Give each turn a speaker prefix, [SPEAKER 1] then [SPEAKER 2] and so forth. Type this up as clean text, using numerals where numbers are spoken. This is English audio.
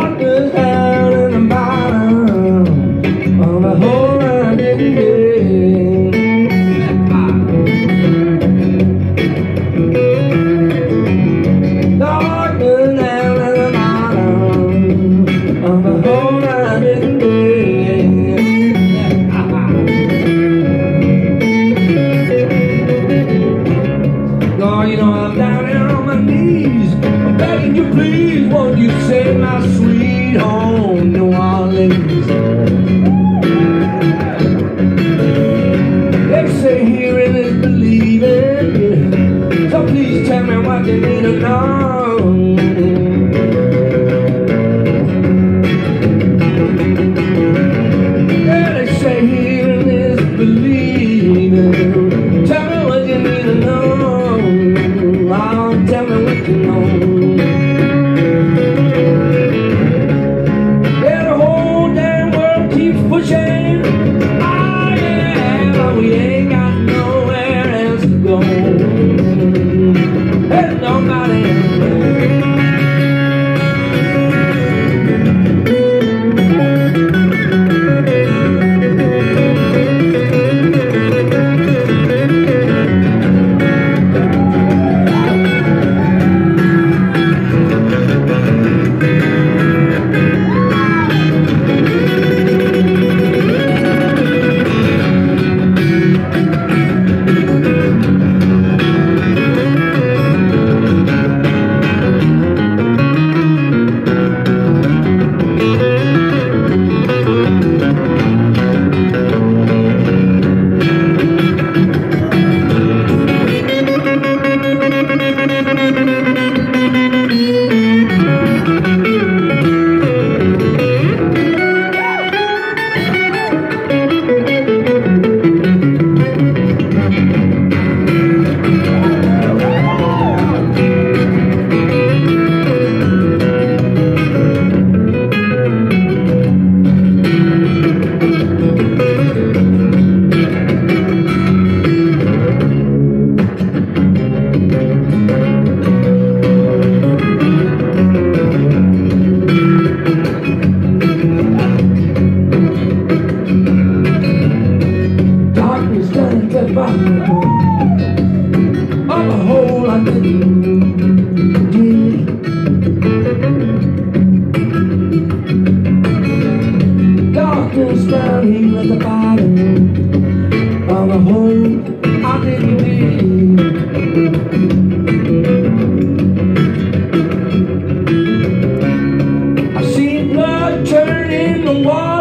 [SPEAKER 1] darkness down in the bottom of a hole I didn't dig. Darkness down in the bottom of a hole I didn't dig. Lord, you know I'm down here on my knees, I'm begging you please, won't you save my sweet home, New Orleans. They say hearing is believing, so please tell me what you need to know. Yeah, they say hearing is believing, tell me what you need to know. Oh, tell me what you know. Yeah, the whole damn world keeps pushing. Oh yeah, but we ain't got nowhere else to go. There's nobody else. Of a hole I didn't dig. Darkness down here at the bottom of a hole I didn't dig. I see blood turn into water.